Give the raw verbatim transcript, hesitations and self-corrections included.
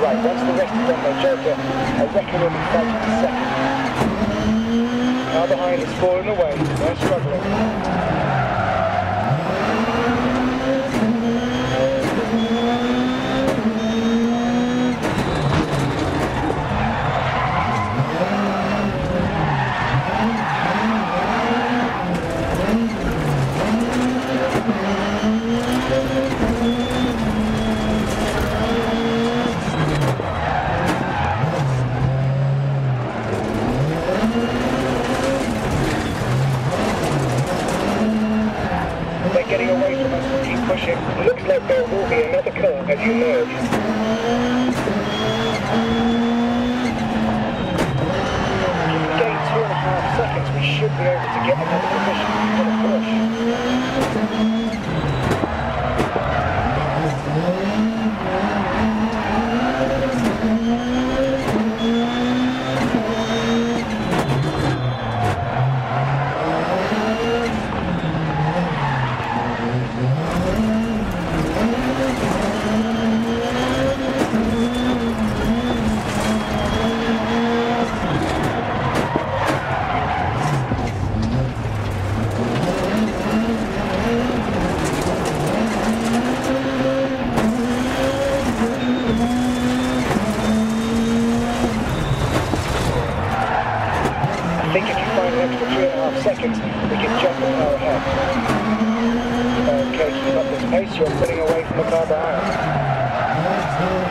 right. Once the rest is on their joker, I reckon we'll be fighting for second. Car behind is falling away. They're struggling. Getting away from us, keep pushing. Looks like there will be another car as you merge. If we gain two and a half seconds, we should be able to get another position for the push. I think if you find an extra three and a half seconds, we can jump the car ahead. Okay, keep up this pace, you're pulling away from the car behind.